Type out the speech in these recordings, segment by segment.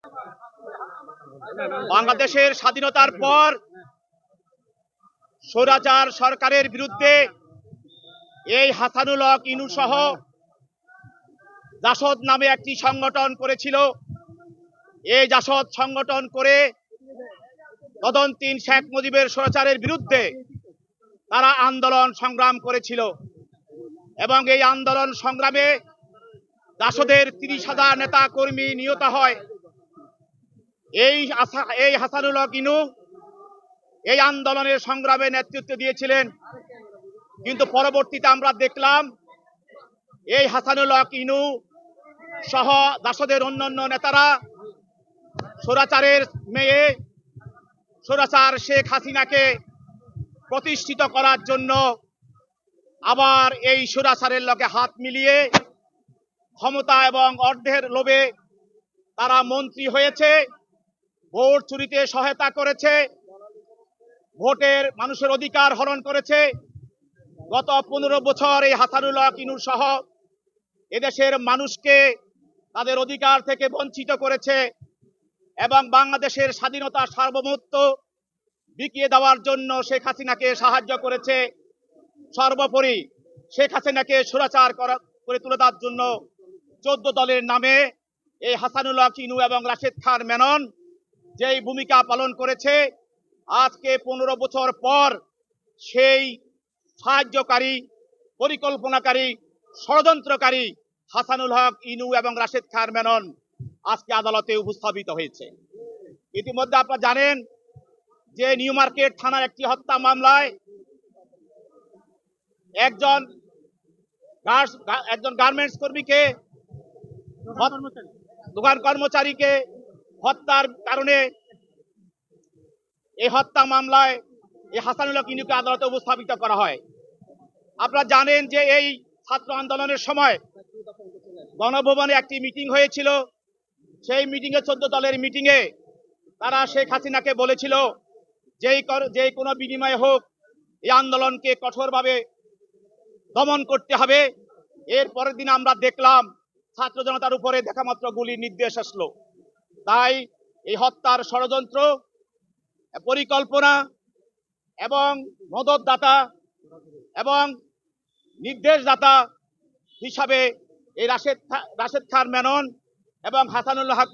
বাংলাদেশের স্বাধীনতার পর স্বৈরাচার সরকারের বিরুদ্ধে এই হাসানুল হক ইনু সহ জাসদ নামে একটি সংগঠন করেছিল। এই জাসদ সংগঠন করে তদন্তীন শেখ মুজিবের স্বৈরাচারের বিরুদ্ধে তারা আন্দোলন সংগ্রাম করেছিল এবং এই আন্দোলন সংগ্রামে জাসদের 30,000 নেতা কর্মী নিহত হয়। এই হাসানুল হক ইনু এই আন্দোলনের সংগ্রামে নেতৃত্ব দিয়েছিলেন, কিন্তু পরবর্তীতে আমরা দেখলাম এই হাসানুল হক ইনু সহ জাসদের অন্যান্য নেতারা স্বৈরাচারের মেয়ে স্বৈরাচার শেখ হাসিনাকে প্রতিষ্ঠিত করার জন্য আবার এই স্বৈরাচারের লগে হাত মিলিয়ে ক্ষমতা এবং অর্ধের লোভে তারা মন্ত্রী হয়েছে, ভোট চুরিতে সহায়তা করেছে, ভোটের মানুষের অধিকার হরণ করেছে। গত 15 বছর এই হাসানুল হক ইনু সহ এদেশের মানুষকে তাদের অধিকার থেকে বঞ্চিত করেছে এবং বাংলাদেশের স্বাধীনতা সার্বভৌমত্ব বিকিয়ে দেওয়ার জন্য শেখ হাসিনাকে সাহায্য করেছে। সর্বোপরি শেখ হাসিনাকে স্বৈরাচার করে তুলে দেওয়ার জন্য 14 দলের নামে এই হাসানুল হক ইনু এবং রাশেদ খান মেনন যেই ভূমিকা পালন করেছে, আজকে 15 বছর পর সেই সাহায্যকারী, পরিকল্পনাকারী, ষড়যন্ত্রকারী হাসানুল হক ইনু এবং রাশেদ খান মেনন আজকে আদালতে উপস্থাপিত হয়েছে। ইতিমধ্যে আপনারা জানেন যে নিউ মার্কেট থানার একটি হত্যা মামলায় একজন গার্মেন্টস কর্মীকে, দোকান কর্মচারীকে হত্যার কারণে এই হত্যা মামলায় এই হাসানুল হক ইনুকে আদালতে উপস্থাপিত করা হয়। আপনারা জানেন যে এই ছাত্র আন্দোলনের সময় গণভবনে একটি মিটিং হয়েছিল। সেই মিটিংয়ে 14 দলের মিটিংয়ে তারা শেখ হাসিনাকে বলেছিল যে কোনো বিনিময়ে হোক এই আন্দোলনকে কঠোরভাবে দমন করতে হবে। এর পরের দিন আমরা দেখলাম ছাত্র জনতার উপরে দেখামাত্র গুলির নির্দেশ আসলো। তাই এই হত্যার ষড়যন্ত্র, পরিকল্পনা এবং মদতদাতা এবং নির্দেশদাতা হিসাবে এই রাশেদ খান মেনন এবং হাসানুল হক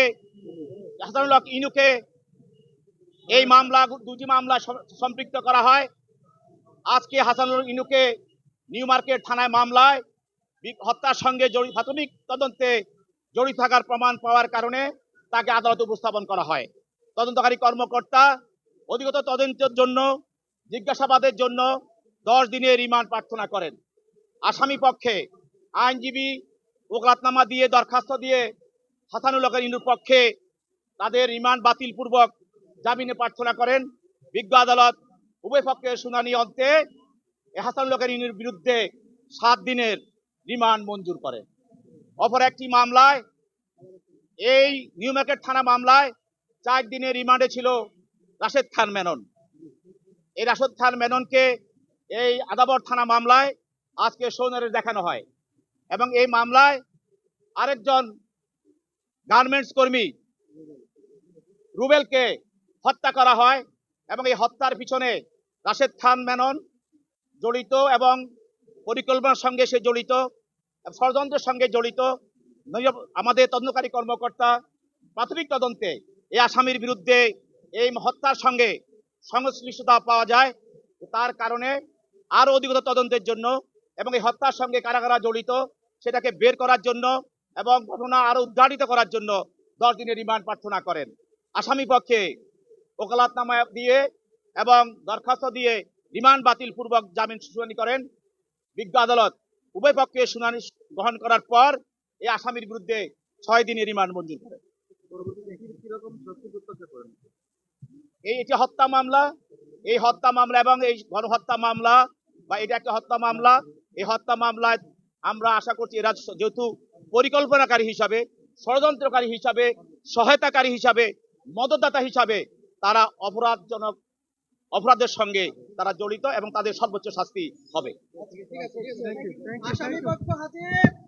ইনুকে এই মামলা, দুটি মামলা সম্পৃক্ত করা হয়। আজকে হাসানুল ইনুকে নিউ মার্কেট থানায় মামলায় হত্যার সঙ্গে প্রাথমিক তদন্তে জড়িত থাকার প্রমাণ পাওয়ার কারণে তাকে আদালতে উপস্থাপন করা হয়। তদন্তকারী কর্মকর্তা অধিকতর তদন্তের জন্য, জিজ্ঞাসাবাদের জন্য 10 দিনের রিমান্ড প্রার্থনা করেন। আসামি পক্ষে আইনজীবী ওকালতনামা দিয়ে, দরখাস্ত দিয়ে হাসানুল হক ইনুর পক্ষে তাদের রিমান্ড বাতিল পূর্বক জামিনে প্রার্থনা করেন। বিজ্ঞ আদালত উভয় পক্ষের শুনানি অন্তে হাসানুল হক ইনুর বিরুদ্ধে 7 দিনের রিমান্ড মঞ্জুর করে। অপর একটি মামলায়, এই নিউ মার্কেট থানা মামলায় 4 দিনের রিমান্ডে ছিল রাশেদ খান মেনন। এই রাশেদ খান মেননকে এই আদাবর থানা মামলায় আজকে সৌনারে দেখানো হয় এবং এই মামলায় আরেকজন গার্মেন্টস কর্মী রুবেলকে হত্যা করা হয় এবং এই হত্যার পিছনে রাশেদ খান মেনন জড়িত এবং পরিকল্পনার সঙ্গে সে জড়িত, ষড়যন্ত্রের সঙ্গে জড়িত। আমাদের তদন্তকারী কর্মকর্তা প্রাথমিক তদন্তে এই আসামির বিরুদ্ধে এই হত্যার সঙ্গে সংশ্লিষ্টতা পাওয়া যায়। তার কারণে আরো অধিকতর তদন্তের জন্য এবং এই হত্যার সঙ্গে কারা কারা জড়িত সেটাকে বের করার জন্য এবং ঘটনা আরো উদ্ঘাটিত করার জন্য 10 দিনের রিমান্ড প্রার্থনা করেন। আসামি পক্ষে ওকালতনামা দিয়ে এবং দরখাস্ত দিয়ে রিমান্ড বাতিল পূর্বক জামিন শুনানি করেন। বিজ্ঞ আদালত উভয় পক্ষে শুনানি গ্রহণ করার পর এই আসামির বিরুদ্ধে 6 দিনের রিমান্ড মঞ্জুর করেন। এটি হত্যা মামলা, এই হত্যা মামলা এবং এই গণহত্যা মামলা বা এটা একটা হত্যা মামলা। এই হত্যা মামলায় আমরা আশা করছি এরা যেহেতু পরিকল্পনাকারী হিসাবে, ষড়যন্ত্রকারী হিসাবে, সহায়তাকারী হিসাবে, মদতদাতা হিসাবে তারা অপরাধের সঙ্গে তারা জড়িত এবং তাদের সর্বোচ্চ শাস্তি হবে।